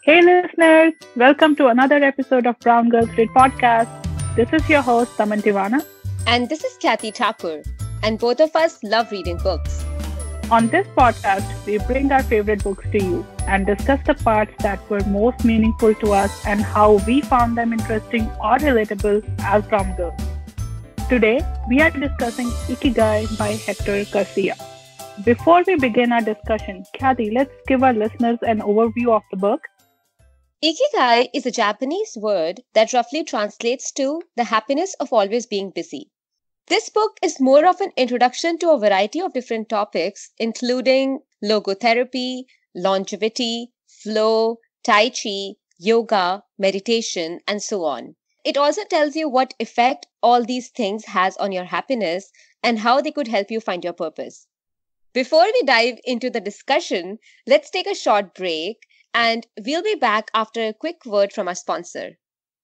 Hey listeners, welcome to another episode of Brown Girls Read Podcast. This is your host Taman Tivana. And this is Kathy Thakur. And both of us love reading books. On this podcast, we bring our favorite books to you and discuss the parts that were most meaningful to us and how we found them interesting or relatable as brown girls. Today, we are discussing Ikigai by Hector Garcia. Before we begin our discussion, Kathy, let's give our listeners an overview of the book. Ikigai is a Japanese word that roughly translates to the happiness of always being busy. This book is more of an introduction to a variety of different topics, including logotherapy, longevity, flow, tai chi, yoga, meditation, and so on. It also tells you what effect all these things has on your happiness and how they could help you find your purpose. Before we dive into the discussion, let's take a short break and we'll be back after a quick word from our sponsor.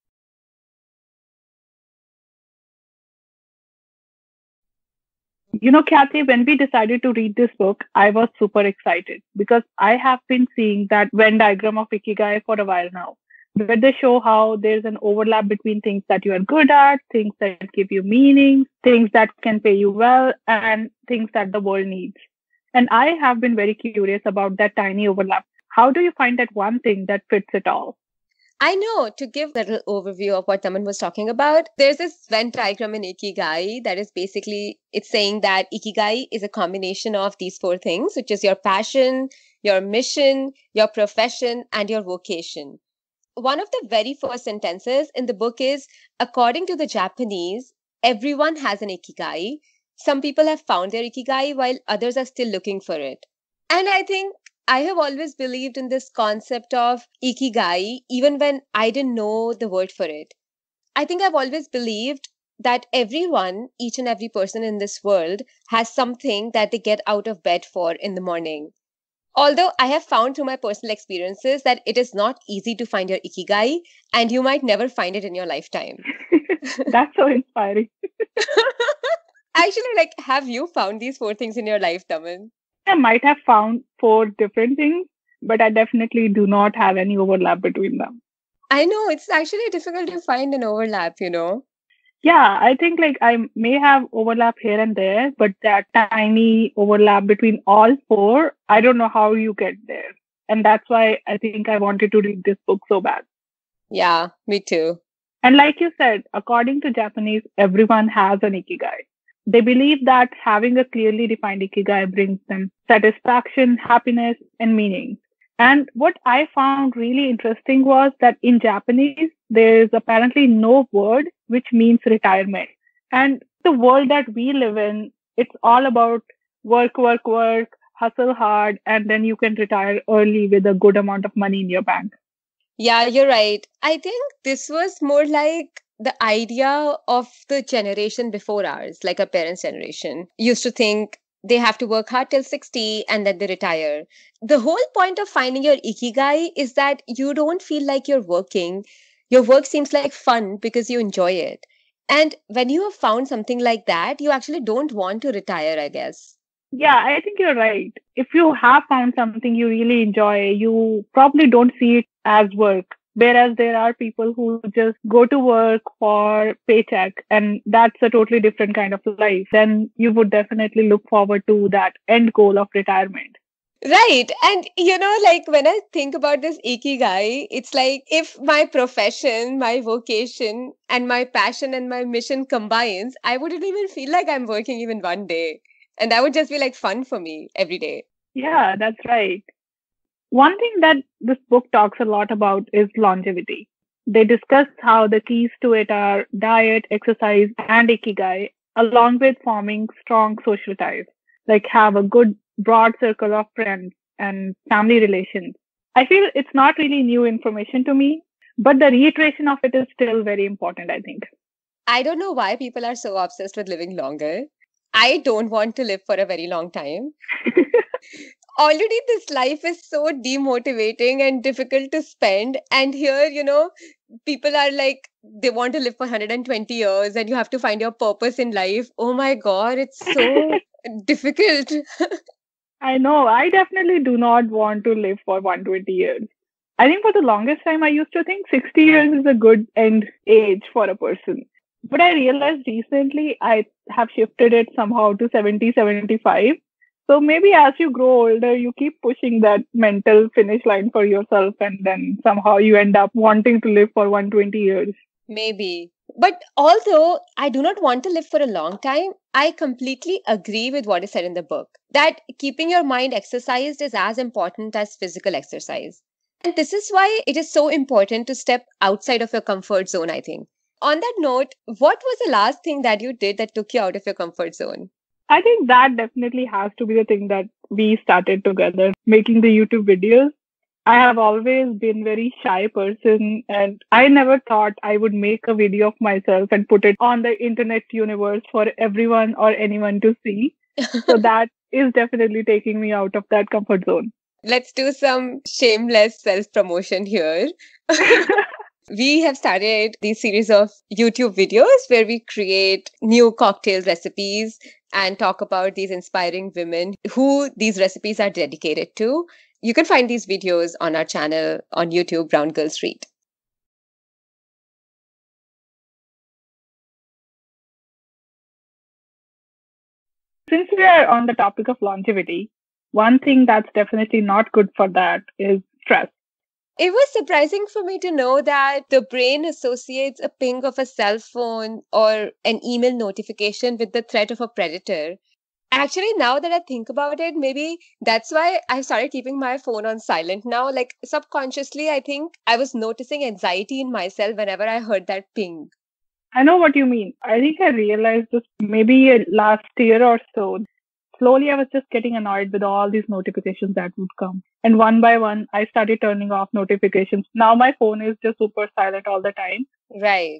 You know, Kathy, when we decided to read this book, I was super excited because I have been seeing that Venn diagram of Ikigai for a while now, where they show how there's an overlap between things that you are good at, things that give you meaning, things that can pay you well, and things that the world needs. And I have been very curious about that tiny overlap. How do you find that one thing that fits it all? I know, to give a little overview of what Taman was talking about, there's this Venn diagram in Ikigai that is basically, it's saying that Ikigai is a combination of these four things, which is your passion, your mission, your profession, and your vocation. One of the very first sentences in the book is, according to the Japanese, everyone has an Ikigai. Some people have found their Ikigai while others are still looking for it. And I think I have always believed in this concept of Ikigai, even when I didn't know the word for it. I think I've always believed that everyone, each and every person in this world, has something that they get out of bed for in the morning. Although I have found through my personal experiences that it is not easy to find your Ikigai, and you might never find it in your lifetime. That's so inspiring. Actually, have you found these four things in your life, Taman? I might have found four different things, but I definitely do not have any overlap between them. I know, it's actually difficult to find an overlap, Yeah, I think I may have overlap here and there, but that tiny overlap between all four, I don't know how you get there. And that's why I think I wanted to read this book so bad. Yeah, me too. And like you said, according to Japanese, everyone has an ikigai. They believe that having a clearly defined ikigai brings them satisfaction, happiness, and meaning. And what I found really interesting was that in Japanese, there is apparently no word which means retirement. And the world that we live in, it's all about work, work, work, hustle hard, and then you can retire early with a good amount of money in your bank. Yeah, you're right. I think this was more like the idea of the generation before ours, like our parents' generation, used to think they have to work hard till 60 and then they retire. The whole point of finding your ikigai is that you don't feel like you're working. Your work seems like fun because you enjoy it. And when you have found something like that, you actually don't want to retire, I guess. Yeah, I think you're right. If you have found something you really enjoy, you probably don't see it as work. Whereas there are people who just go to work for paycheck, and that's a totally different kind of life. Then you would definitely look forward to that end goal of retirement. Right. And when I think about this ikigai, it's like if my profession, my vocation, and my passion and my mission combines, I wouldn't even feel like I'm working even one day. And that would just be like fun for me every day. Yeah, that's right. One thing that this book talks a lot about is longevity. They discuss how the keys to it are diet, exercise, and ikigai, along with forming strong social ties, like have a good broad circle of friends and family relations. I feel it's not really new information to me, but the reiteration of it is still very important, I think. I don't know why people are so obsessed with living longer. I don't want to live for a very long time. Already this life is so demotivating and difficult to spend, and here people are like they want to live for 120 years and you have to find your purpose in life. Oh my god, it's so difficult. I know. I definitely do not want to live for 120 years. I think for the longest time, I used to think 60 years is a good end age for a person. But I realized recently I have shifted it somehow to 70, 75. So maybe as you grow older, you keep pushing that mental finish line for yourself, and then somehow you end up wanting to live for 120 years. Maybe. But although I do not want to live for a long time, I completely agree with what is said in the book that keeping your mind exercised is as important as physical exercise. And this is why it is so important to step outside of your comfort zone, I think. On that note, what was the last thing that you did that took you out of your comfort zone? I think that definitely has to be the thing that we started together, making the YouTube videos. I have always been very shy person, and I never thought I would make a video of myself and put it on the internet universe for everyone or anyone to see. So that is definitely taking me out of that comfort zone. Let's do some shameless self promotion here. We have started these series of YouTube videos where we create new cocktail recipes and talk about these inspiring women who these recipes are dedicated to. You can find these videos on our channel on YouTube, Brown Girl Street. Since we are on the topic of longevity, one thing that's definitely not good for that is stress. It was surprising for me to know that the brain associates a ping of a cell phone or an email notification with the threat of a predator. Actually, now that I think about it, maybe that's why I started keeping my phone on silent now. Like subconsciously, I think I was noticing anxiety in myself whenever I heard that ping. I know what you mean. I think I realized this maybe last year or so. Slowly, I was just getting annoyed with all these notifications that would come. And one by one, I started turning off notifications. Now my phone is just super silent all the time. Right.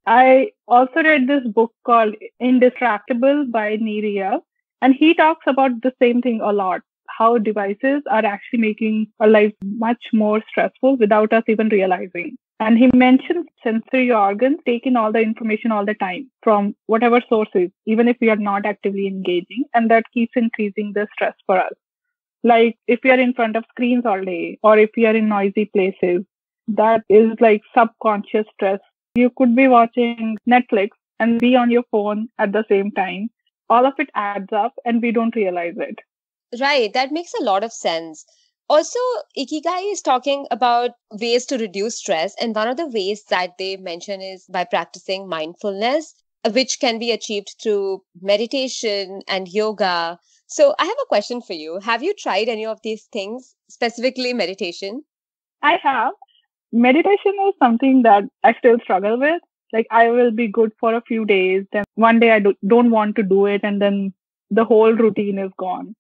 I also read this book called Indistractable by Neria, and he talks about the same thing a lot. How devices are actually making our lives much more stressful without us even realizing. And he mentions sensory organs take in all the information all the time from whatever sources, even if we are not actively engaging, and that keeps increasing the stress for us. Like if we are in front of screens all day, or if we are in noisy places, that is like subconscious stress. You could be watching Netflix and be on your phone at the same time. All of it adds up and we don't realize it. Right. That makes a lot of sense. Also, Ikigai is talking about ways to reduce stress. And one of the ways that they mention is by practicing mindfulness, which can be achieved through meditation and yoga. So, I have a question for you. Have you tried any of these things, specifically meditation? I have. Meditation is something that I still struggle with. Like I will be good for a few days, then one day I don't want to do it, and then the whole routine is gone.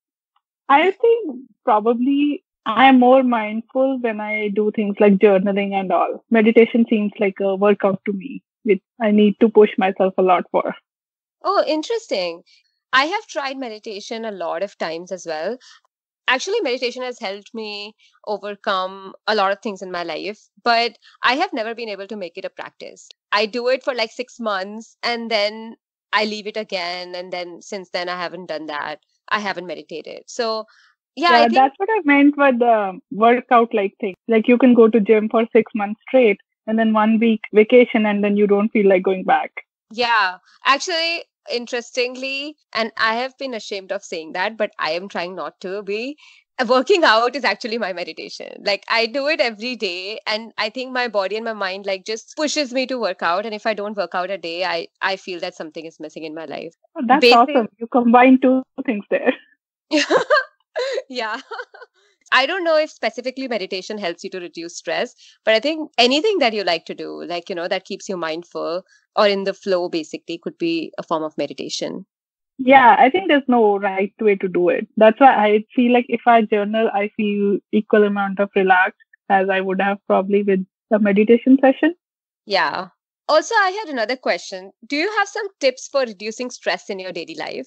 I think probably I'm more mindful when I do things like journaling and all. Meditation seems like a workout to me, which I need to push myself a lot for. Oh, interesting. I have tried meditation a lot of times as well. Actually, meditation has helped me overcome a lot of things in my life, but I have never been able to make it a practice. I do it for like 6 months and then I leave it again. And then since then, I haven't done that. I haven't meditated. So, yeah, I Yeah, think, that's what I meant with the workout like thing. Like you can go to gym for 6 months straight and then 1 week vacation and then you don't feel like going back. yeah, actually, interestingly, and I have been ashamed of saying that, but I am trying not to be. Working out is actually my meditation. Like I do it every day, and I think my body and my mind like just pushes me to work out. And if I don't work out a day, I feel that something is missing in my life. Oh, that's Basic, awesome. You combine two things there. yeah. I don't know if specifically meditation helps you to reduce stress, but I think anything that you like to do, like, that keeps you mindful or in the flow, basically, could be a form of meditation. Yeah, I think there's no right way to do it. That's why I feel like if I journal, I feel equal amount of relaxed as I would have probably with the meditation session. Yeah. Also, I had another question. Do you have some tips for reducing stress in your daily life?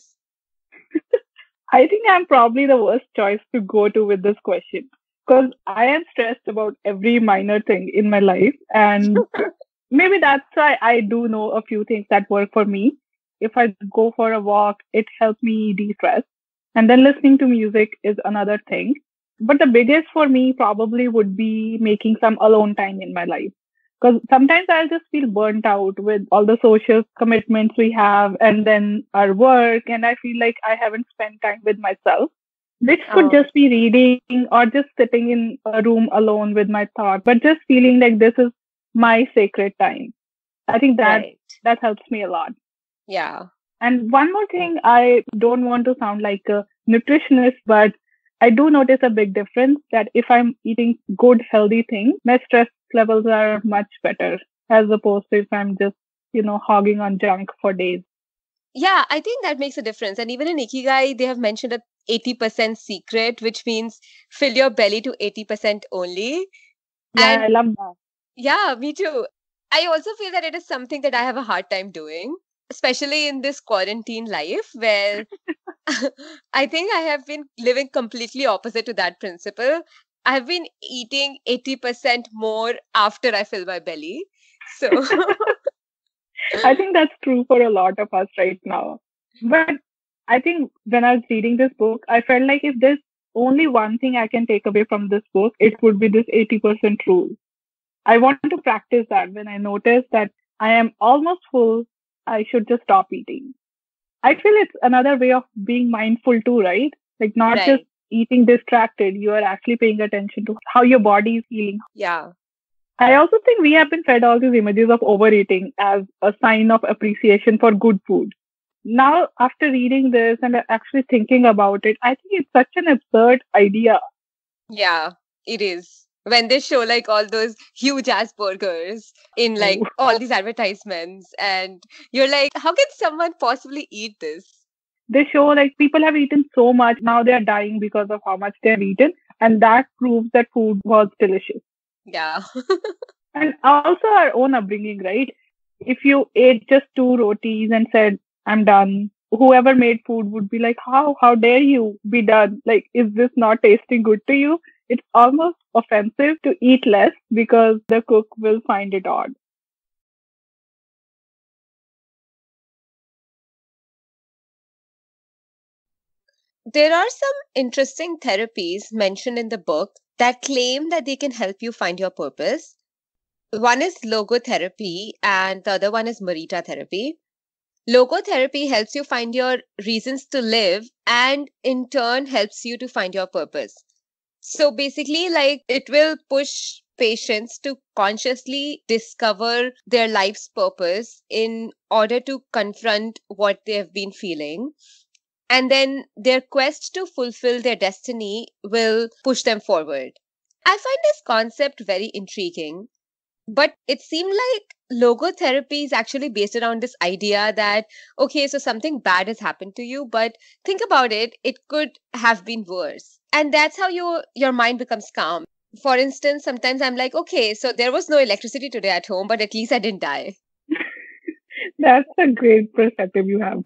I think I'm probably the worst choice to go to with this question because I am stressed about every minor thing in my life. And maybe that's why I do know a few things that work for me. If I go for a walk, it helps me de stress. And then listening to music is another thing. But the biggest for me probably would be making some alone time in my life. Because sometimes I'll just feel burnt out with all the social commitments we have and then our work. And I feel like I haven't spent time with myself, which could Oh, just be reading or just sitting in a room alone with my thoughts, but just feeling like this is my sacred time. I think right. that helps me a lot. Yeah. And one more thing, I don't want to sound like a nutritionist, but I do notice a big difference that if I'm eating good, healthy things, my stress levels are much better as opposed to if I'm just, hogging on junk for days. Yeah, I think that makes a difference. And even in Ikigai, they have mentioned a 80% secret, which means fill your belly to 80% only. Yeah, And I love that. yeah, me too. I also feel that it is something that I have a hard time doing, especially in this quarantine life where I think I have been living completely opposite to that principle. I have been eating 80% more after I fill my belly. So, I think that's true for a lot of us right now. But I think when I was reading this book, I felt like if there's only one thing I can take away from this book, it would be this 80% rule. I want to practice that when I notice that I am almost full, I should just stop eating. I feel it's another way of being mindful too, right? Like not just right. eating distracted, you are actually paying attention to how your body is feeling. Yeah. I also think we have been fed all these images of overeating as a sign of appreciation for good food. Now, after reading this and actually thinking about it, I think it's such an absurd idea. Yeah, it is. When they show like all those huge ass burgers in like Oh. all these advertisements, and you're like, how can someone possibly eat this? They show like people have eaten so much, now they are dying because of how much they have eaten, and that proves that food was delicious. Yeah. And also our own upbringing, right? If you ate just two rotis and said, I'm done, whoever made food would be like, how dare you be done? Like, is this not tasting good to you? It's almost offensive to eat less because the cook will find it odd. There are some interesting therapies mentioned in the book that claim that they can help you find your purpose. One is logotherapy, and the other one is Morita therapy. Logotherapy helps you find your reasons to live and in turn helps you to find your purpose. So basically, like it will push patients to consciously discover their life's purpose in order to confront what they have been feeling. And then their quest to fulfill their destiny will push them forward. I find this concept very intriguing, but it seemed like logotherapy is actually based around this idea that, okay, so something bad has happened to you, but think about it, it could have been worse. And that's how your mind becomes calm. For instance, sometimes I'm like, okay, so there was no electricity today at home, but at least I didn't die. That's a great perspective you have.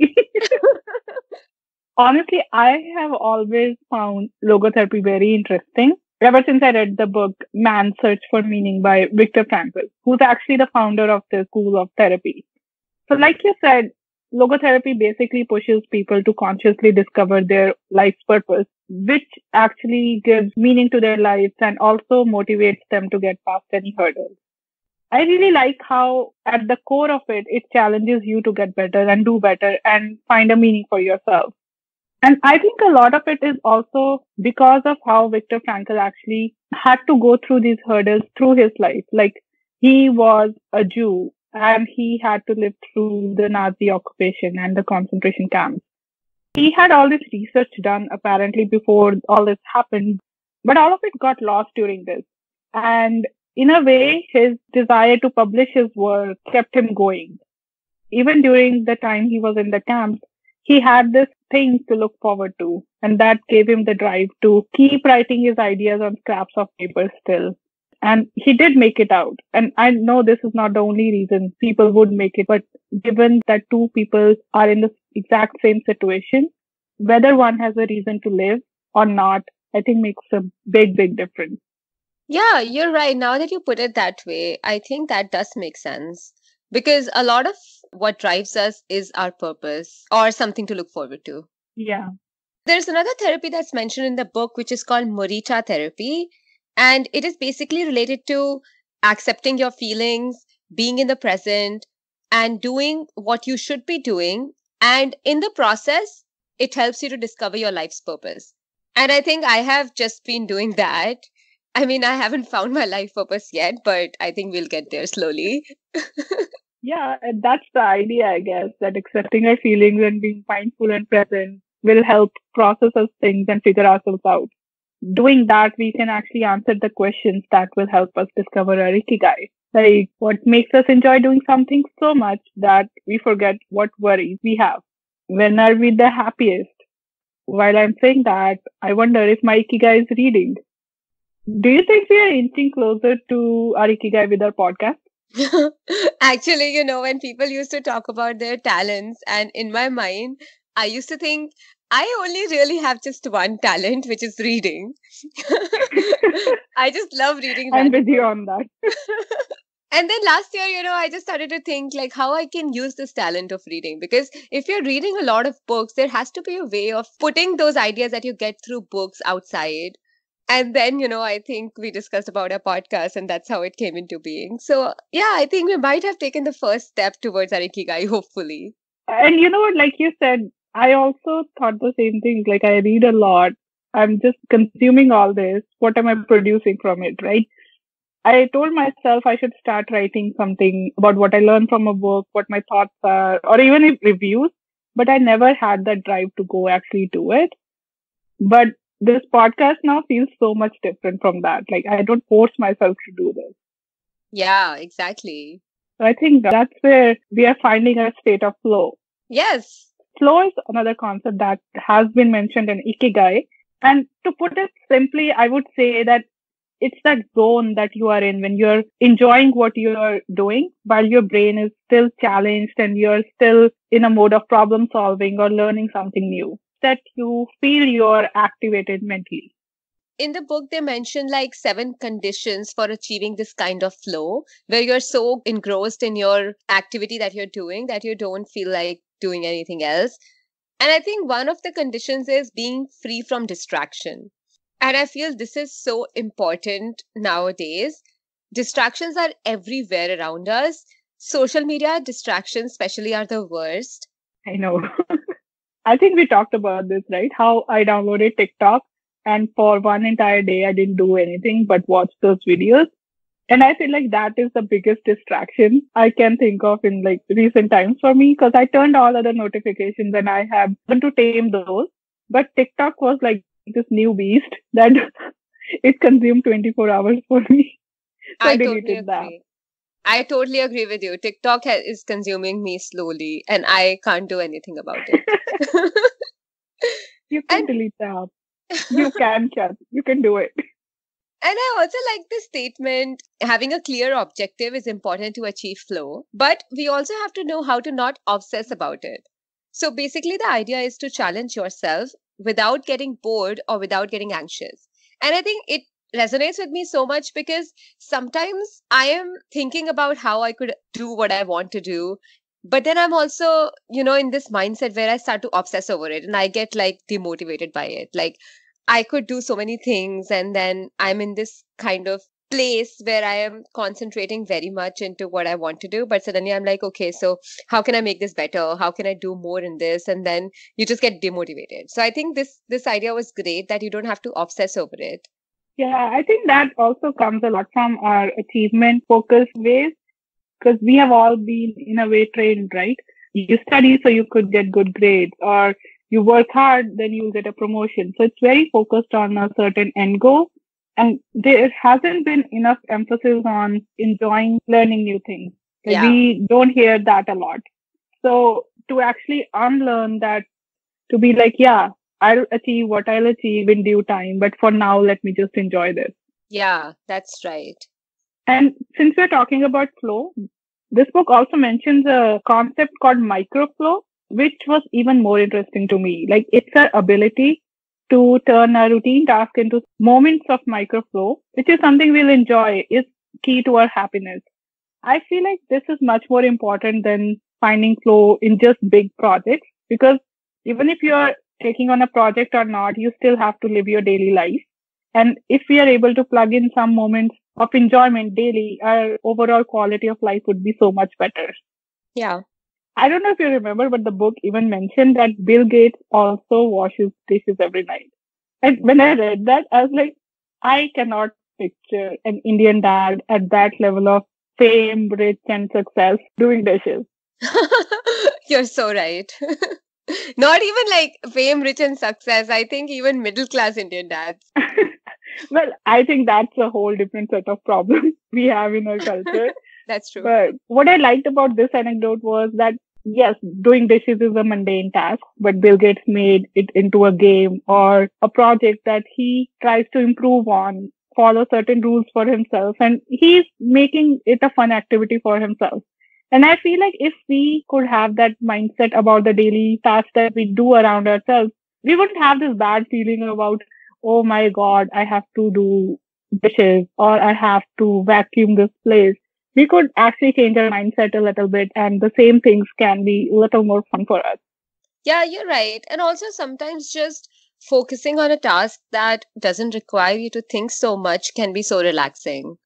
Honestly, I have always found logotherapy very interesting ever since I read the book Man's Search for Meaning by Viktor Frankl, who's actually the founder of the school of therapy. So, like you said, logotherapy basically pushes people to consciously discover their life's purpose, which actually gives meaning to their lives and also motivates them to get past any hurdles. I really like how, at the core of it, it challenges you to get better and do better and find a meaning for yourself. And I think a lot of it is also because of how Viktor Frankl actually had to go through these hurdles through his life. Like he was a Jew and he had to live through the Nazi occupation and the concentration camps. He had all this research done apparently before all this happened, but all of it got lost during this. And in a way, his desire to publish his work kept him going. Even during the time he was in the camps, he had this thing to look forward to, and that gave him the drive to keep writing his ideas on scraps of paper still. And he did make it out. And I know this is not the only reason people would make it, but given that two people are in the exact same situation, whether one has a reason to live or not, I think makes a big, big difference. Yeah, you're right. Now that you put it that way, I think that does make sense. Because a lot of what drives us is our purpose or something to look forward to. Yeah. There's another therapy that's mentioned in the book, which is called Morita therapy. And it is basically related to accepting your feelings, being in the present, and doing what you should be doing. And in the process, it helps you to discover your life's purpose. And I think I have just been doing that. I mean, I haven't found my life purpose yet, but I think we'll get there slowly. Yeah, and that's the idea, I guess, that accepting our feelings and being mindful and present will help process us things and figure ourselves out. Doing that, we can actually answer the questions that will help us discover our ikigai. Like, what makes us enjoy doing something so much that we forget what worries we have? When are we the happiest? While I'm saying that, I wonder if my ikigai is reading. Do you think we are inching closer to our ikigai with our podcast? Actually, when people used to talk about their talents, and in my mind, I used to think I only really have just one talent, which is reading. I just love reading I'm random with you books. on that. And then last year, I just started to think like how I can use this talent of reading. Because if you're reading a lot of books, there has to be a way of putting those ideas that you get through books outside. And then, I think we discussed about our podcast and that's how it came into being. So, yeah, I think we might have taken the first step towards our ikigai, hopefully. And like you said, I also thought the same thing. Like, I read a lot. I'm just consuming all this. What am I producing from it, right? I told myself I should start writing something about what I learned from a book, what my thoughts are, or even if reviews, but I never had that drive to go actually do it. But this podcast now feels so much different from that. Like, I don't force myself to do this. Yeah, exactly. So I think that's where we are finding a state of flow. Yes. Flow is another concept that has been mentioned in Ikigai. And to put it simply, I would say that it's that zone that you are in when you're enjoying what you're doing while your brain is still challenged and you're still in a mode of problem solving or learning something new, that you feel you're activated mentally. In the book, they mention like 7 conditions for achieving this kind of flow where you're so engrossed in your activity that you're doing that you don't feel like doing anything else. And I think one of the conditions is being free from distraction. And I feel this is so important nowadays. Distractions are everywhere around us. Social media distractions, especially, are the worst. I know. I think we talked about this, right? How I downloaded TikTok and for one entire day, I didn't do anything but watch those videos. And I feel like that is the biggest distraction I can think of in like recent times for me because I turned all other notifications and I have learned to tame those. But TikTok was like this new beast that it consumed 24 hours for me. So I I totally deleted that. agree. I totally agree with you. TikTok is consuming me slowly and I can't do anything about it. You can and delete the app. You can, Chad. You can do it. And I also like the statement having a clear objective is important to achieve flow, but we also have to know how to not obsess about it. So basically, the idea is to challenge yourself without getting bored or without getting anxious. And I think it resonates with me so much because sometimes I am thinking about how I could do what I want to do. But then I'm also, in this mindset where I start to obsess over it and I get like demotivated by it. Like, I could do so many things. And then I'm in this kind of place where I am concentrating very much into what I want to do. But suddenly I'm like, okay, so how can I make this better? How can I do more in this? And then you just get demotivated. So I think this idea was great that you don't have to obsess over it. Yeah, I think that also comes a lot from our achievement focused ways because we have all been in a way trained, right? You study so you could get good grades or you work hard, then you'll get a promotion. So it's very focused on a certain end goal. And there hasn't been enough emphasis on enjoying learning new things. Like Yeah. we don't hear that a lot. So to actually unlearn that, to be like, yeah, I'll achieve what I'll achieve in due time. But for now, let me just enjoy this. Yeah, that's right. And since we're talking about flow, this book also mentions a concept called microflow, which was even more interesting to me. Like it's our ability to turn a routine task into moments of microflow, which is something we'll enjoy, is key to our happiness. I feel like this is much more important than finding flow in just big projects because even if you're taking on a project or not, you still have to live your daily life. And if we are able to plug in some moments of enjoyment daily, our overall quality of life would be so much better. Yeah. I don't know if you remember, but the book even mentioned that Bill Gates also washes dishes every night. And when I read that, I was like, I cannot picture an Indian dad at that level of fame, rich, and success doing dishes. You're so right. Not even like fame, rich, and success. I think even middle class Indian dads. Well, I think that's a whole different set of problems we have in our culture. That's true. But what I liked about this anecdote was that, yes, doing dishes is a mundane task, but Bill Gates made it into a game or a project that he tries to improve on, follow certain rules for himself, and he's making it a fun activity for himself. And I feel like if we could have that mindset about the daily tasks that we do around ourselves, we wouldn't have this bad feeling about, oh my God, I have to do dishes or I have to vacuum this place. We could actually change our mindset a little bit and the same things can be a little more fun for us. Yeah, you're right. And also sometimes just focusing on a task that doesn't require you to think so much can be so relaxing.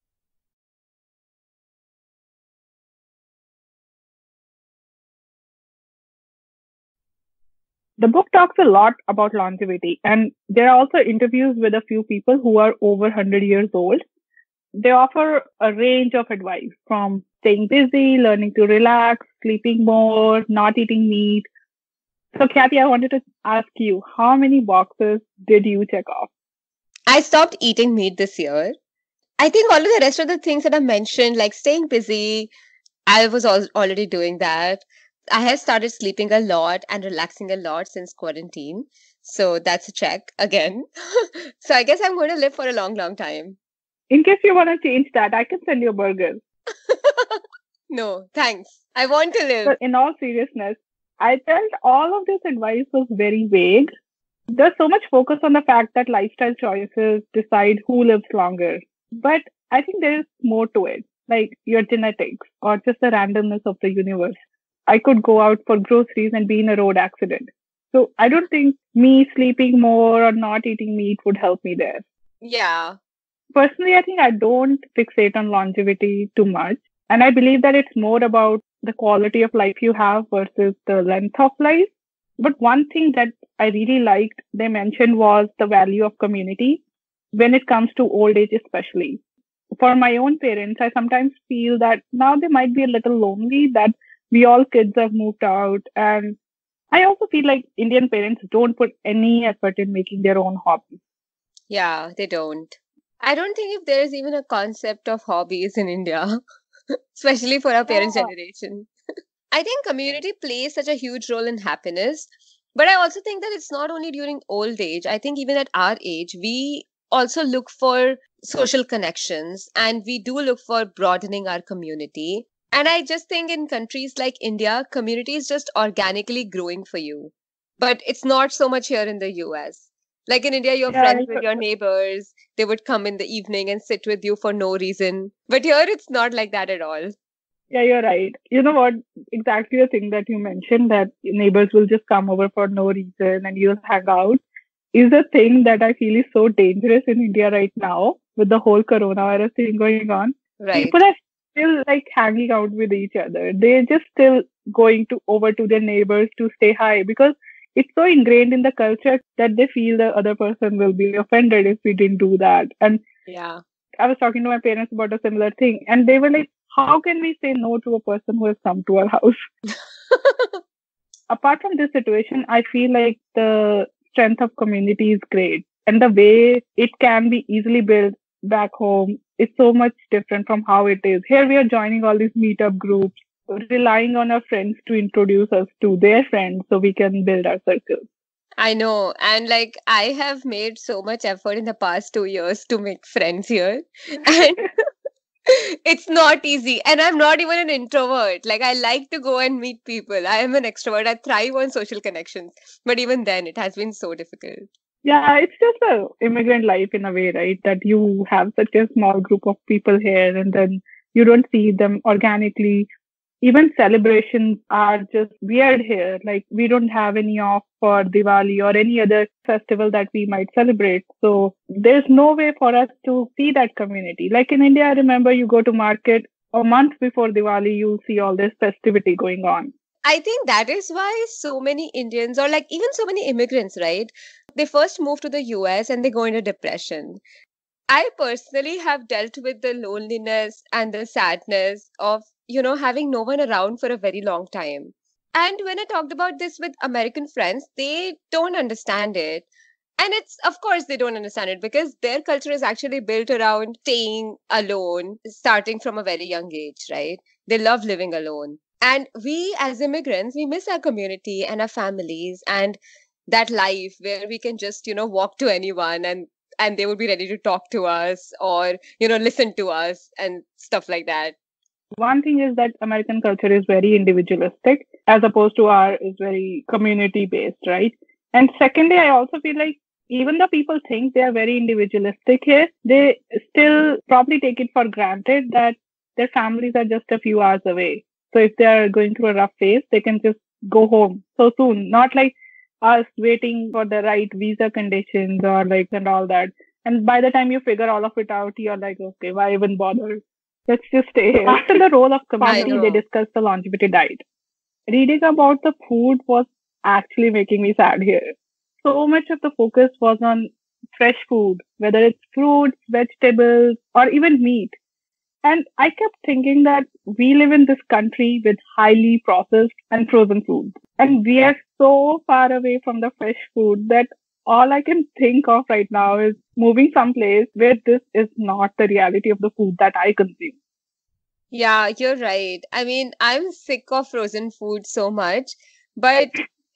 The book talks a lot about longevity, and there are also interviews with a few people who are over 100 years old. They offer a range of advice from staying busy, learning to relax, sleeping more, not eating meat. So, Kathy, I wanted to ask you, how many boxes did you check off? I stopped eating meat this year. I think all of the rest of the things that I mentioned, like staying busy, I was already doing that. I have started sleeping a lot and relaxing a lot since quarantine. So that's a check again. So I guess I'm going to live for a long, long time. In case you want to change that, I can send you a burger. No, thanks. I want to live. But in all seriousness, I felt all of this advice was very vague. There's so much focus on the fact that lifestyle choices decide who lives longer. But I think there is more to it, like your genetics or just the randomness of the universe. I could go out for groceries and be in a road accident. So I don't think me sleeping more or not eating meat would help me there. Yeah. Personally, I think I don't fixate on longevity too much. And I believe that it's more about the quality of life you have versus the length of life. But one thing that I really liked they mentioned was the value of community when it comes to old age, especially. For my own parents, I sometimes feel that now they might be a little lonely that we all kids have moved out. And I also feel like Indian parents don't put any effort in making their own hobbies. Yeah, they don't. I don't think if there's even a concept of hobbies in India, especially for our parents' Yeah. generation. I think community plays such a huge role in happiness, but I also think that it's not only during old age. I think even at our age, we also look for social connections and we do look for broadening our community. And I just think in countries like India, community is just organically growing for you. But it's not so much here in the US. Like in India, you're Yeah, friends with your neighbors. They would come in the evening and sit with you for no reason. But here, it's not like that at all. yeah, you're right. You know what? Exactly the thing that you mentioned that neighbors will just come over for no reason and you'll hang out is a thing that I feel is so dangerous in India right now with the whole coronavirus thing going on. Right. People are still like hanging out with each other. They're just still going to over to their neighbors to say hi because it's so ingrained in the culture that they feel the other person will be offended if we didn't do that. And Yeah. I was talking to my parents about a similar thing, and they were like, how can we say no to a person who has come to our house? Apart from this situation, I feel like the strength of community is great. And the way it can be easily built back home is so much different from how it is. Here we are joining all these meetup groups, relying on our friends to introduce us to their friends so we can build our circle. I know. And like, I have made so much effort in the past 2 years to make friends here. And it's not easy. And I'm not even an introvert. Like, I like to go and meet people. I am an extrovert. I thrive on social connections. But even then, it has been so difficult. Yeah, it's just a immigrant life in a way, right? That you have such a small group of people here and then you don't see them organically. Even celebrations are just weird here. Like we don't have any off for Diwali or any other festival that we might celebrate. So there's no way for us to see that community. Like in India, I remember you go to market a month before Diwali, you'll see all this festivity going on. I think that is why so many Indians, or like even so many immigrants, right? They first move to the US and they go into depression. I personally have dealt with the loneliness and the sadness of, having no one around for a very long time. And when I talked about this with American friends, they don't understand it. And it's, of course, they don't understand it because their culture is actually built around staying alone, starting from a very young age, right? They love living alone. And we, as immigrants, we miss our community and our families and that life where we can just, walk to anyone and they would be ready to talk to us or, listen to us and stuff like that. One thing is that American culture is very individualistic as opposed to our is very community based, right? And secondly, I also feel like even though people think they are very individualistic here, they still probably take it for granted that their families are just a few hours away. So if they are going through a rough phase, they can just go home so soon. Not like us waiting for the right visa conditions or like and all that. And by the time you figure all of it out, you're like, okay, why even bother? Let's just stay here. After the role of community, they discussed the longevity diet. Reading about the food was actually making me sad here. So much of the focus was on fresh food, whether it's fruits, vegetables, or even meat. And I kept thinking that we live in this country with highly processed and frozen food. And we are so far away from the fresh food that all I can think of right now is moving someplace where this is not the reality of the food that I consume. Yeah, you're right. I mean, I'm sick of frozen food so much, but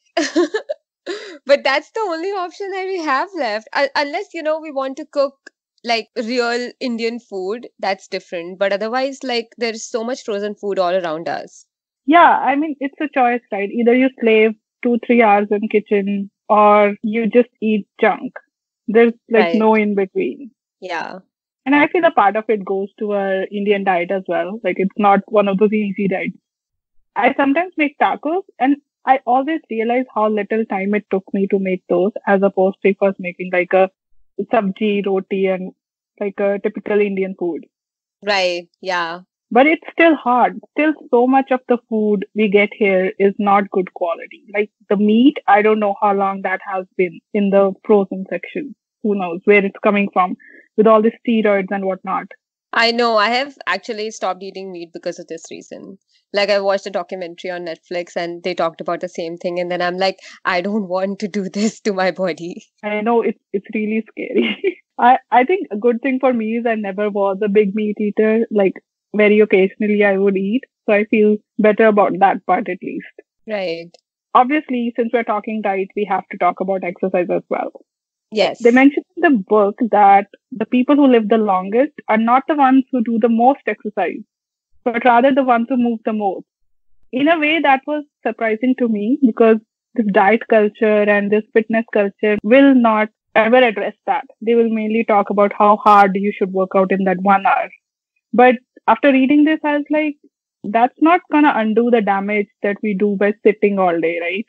but that's the only option that we have left. Unless, we want to cook like real Indian food, that's different. But otherwise, like there's so much frozen food all around us. Yeah, I mean, it's a choice, right? Either you slave 2, 3 hours in kitchen or you just eat junk. There's like Right. no in between. Yeah. And I feel a part of it goes to our Indian diet as well. Like it's not one of those easy diets. I sometimes make tacos and I always realize how little time it took me to make those as opposed to if I was making like a sabji, roti and like a typical Indian food. Right. Yeah. But it's still hard. Still, so much of the food we get here is not good quality. Like the meat, I don't know how long that has been in the frozen section. Who knows where it's coming from with all the steroids and whatnot. I know. I have actually stopped eating meat because of this reason. Like, I watched a documentary on Netflix and they talked about the same thing. And then I'm like, I don't want to do this to my body. I know it's really scary. I think a good thing for me is I never was a big meat eater. Like very occasionally I would eat. So I feel better about that part at least. Right. Obviously, since we're talking diet, we have to talk about exercise as well. Yes. They mentioned in the book that the people who live the longest are not the ones who do the most exercise, but rather the ones who move the most. In a way, that was surprising to me because this diet culture and this fitness culture will not ever address that. They will mainly talk about how hard you should work out in that 1 hour. But after reading this, I was like, that's not going to undo the damage that we do by sitting all day, right?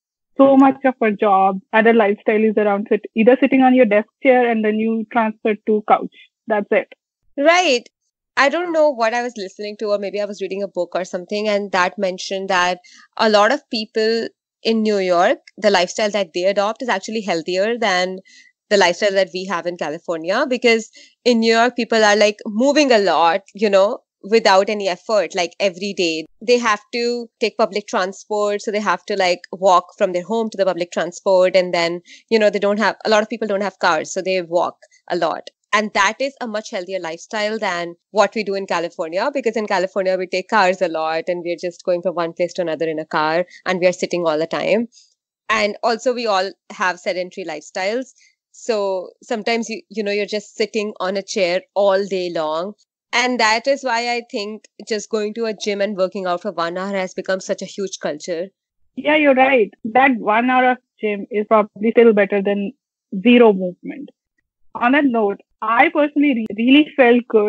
So much of our job and our lifestyle is around either sitting on your desk chair and then you transfer to couch. That's it. Right. I don't know what I was listening to, or maybe I was reading a book or something, and that mentioned that a lot of people in New York, the lifestyle that they adopt is actually healthier than the lifestyle that we have in California. Because in New York, people are like moving a lot, without any effort, like every day. They have to take public transport. So they have to like walk from their home to the public transport. And then, they don't have, a lot of people don't have cars. So they walk a lot. And that is a much healthier lifestyle than what we do in California, because in California, we take cars a lot and we're just going from one place to another in a car and we are sitting all the time. And also we all have sedentary lifestyles. So sometimes, you're just sitting on a chair all day long. And that is why I think just going to a gym and working out for 1 hour has become such a huge culture. Yeah, you're right. That 1 hour of gym is probably still better than zero movement. On that note, I personally really felt good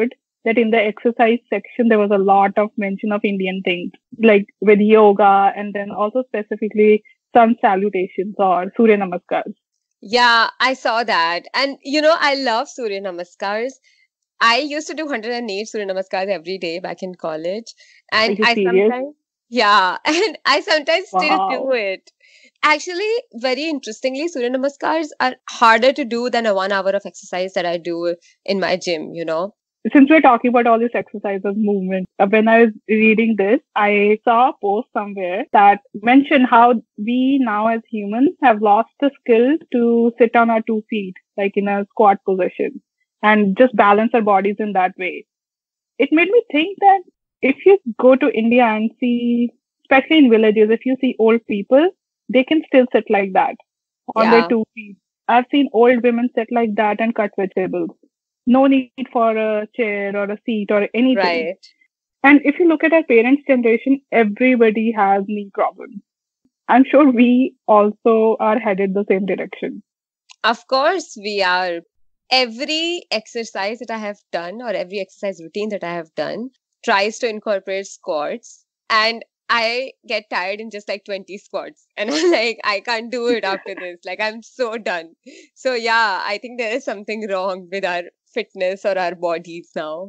that in the exercise section, there was a lot of mention of Indian things, like with yoga and then also specifically sun salutations or Surya Namaskars. Yeah, I saw that. And I love Surya Namaskars. I used to do 108 Surya Namaskars every day back in college. Are And you I serious? sometimes, yeah, and I sometimes still do Wow. it. Actually, very interestingly, Surya Namaskars are harder to do than a 1 hour of exercise that I do in my gym. Since we're talking about all these exercises, movements, when I was reading this, I saw a post somewhere that mentioned how we now as humans have lost the skill to sit on our 2 feet, like in a squat position, and just balance our bodies in that way. It made me think that if you go to India and see, especially in villages, if you see old people, they can still sit like that on their Yeah, 2 feet. I've seen old women sit like that and cut vegetables. No need for a chair or a seat or anything. right. And if you look at our parents' generation, everybody has knee problems. I'm sure we also are headed the same direction. Of course, we are. Every exercise that I have done or every exercise routine that I have done tries to incorporate squats. And I get tired in just like 20 squats. And I'm like, I can't do it after this. Like, I'm so done. So, yeah, I think there is something wrong with our fitness or our bodies now.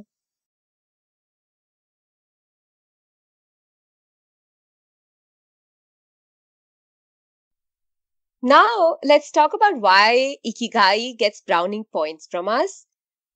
Now, let's talk about why Ikigai gets browning points from us.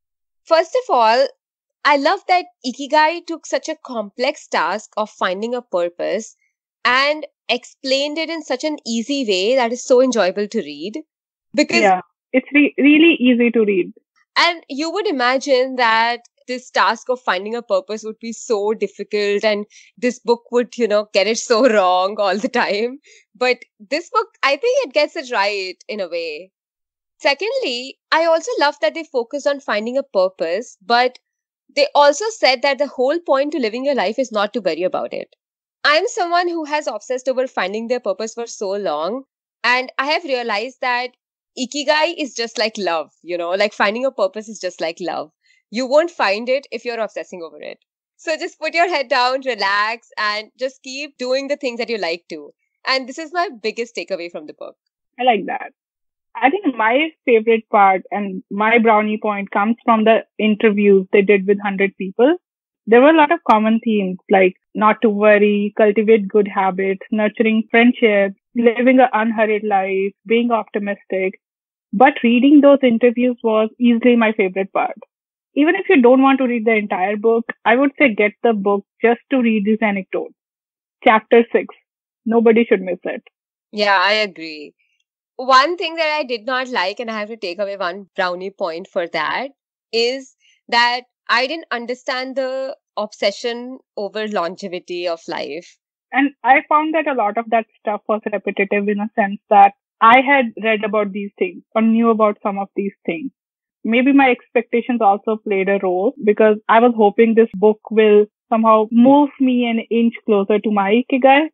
First of all, I love that Ikigai took such a complex task of finding a purpose and explained it in such an easy way that is so enjoyable to read. Because, Yeah, it's really easy to read. and you would imagine that this task of finding a purpose would be so difficult and this book would, get it so wrong all the time. But this book, I think it gets it right in a way. Secondly, I also love that they focus on finding a purpose, but they also said that the whole point to living your life is not to worry about it. I'm someone who has obsessed over finding their purpose for so long, and I have realized that Ikigai is just like love, like finding a purpose is just like love. You won't find it if you're obsessing over it. So just put your head down, relax, and just keep doing the things that you like to. And this is my biggest takeaway from the book. I like that. I think my favorite part and my brownie point comes from the interviews they did with 100 people. There were a lot of common themes like not to worry, cultivate good habits, nurturing friendships, living an unhurried life, being optimistic. But reading those interviews was easily my favorite part. Even if you don't want to read the entire book, I would say get the book just to read these anecdotes. Chapter 6. Nobody should miss it. Yeah, I agree. One thing that I did not like, and I have to take away one brownie point for that, is that I didn't understand the obsession over longevity of life. And I found that a lot of that stuff was repetitive in a sense that I had read about these things or knew about some of these things. Maybe my expectations also played a role because I was hoping this book will somehow move me an inch closer to my Ikigai,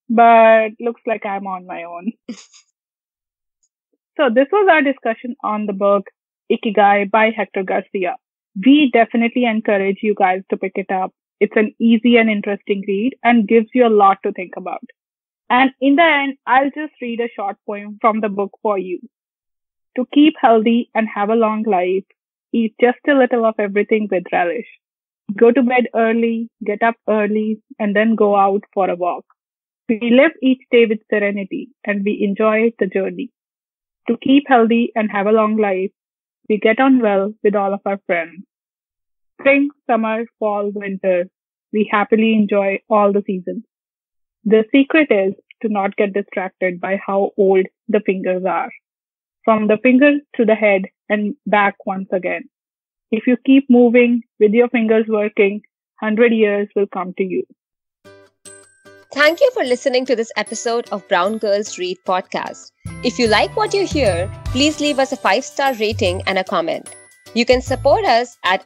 but looks like I'm on my own. So this was our discussion on the book Ikigai by Hector Garcia. We definitely encourage you guys to pick it up. It's an easy and interesting read and gives you a lot to think about. And in the end, I'll just read a short poem from the book for you. To keep healthy and have a long life, eat just a little of everything with relish. Go to bed early, get up early, and then go out for a walk. We live each day with serenity and we enjoy the journey. To keep healthy and have a long life, we get on well with all of our friends. Spring, summer, fall, winter, we happily enjoy all the seasons. The secret is to not get distracted by how old the fingers are. From the fingers to the head and back once again. If you keep moving with your fingers working, 100 years will come to you. Thank you for listening to this episode of Brown Girls Read podcast. If you like what you hear, please leave us a 5-star rating and a comment. You can support us at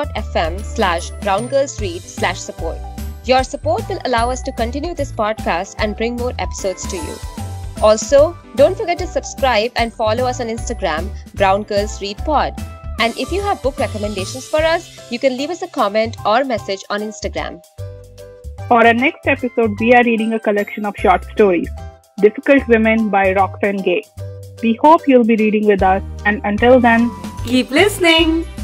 anchor.fm/browngirlsread/support. Your support will allow us to continue this podcast and bring more episodes to you. Also, don't forget to subscribe and follow us on Instagram, Brown Girls Read Pod. And if you have book recommendations for us, you can leave us a comment or message on Instagram. For our next episode, we are reading a collection of short stories, Difficult Women by Roxane Gay. We hope you'll be reading with us, and until then, keep listening!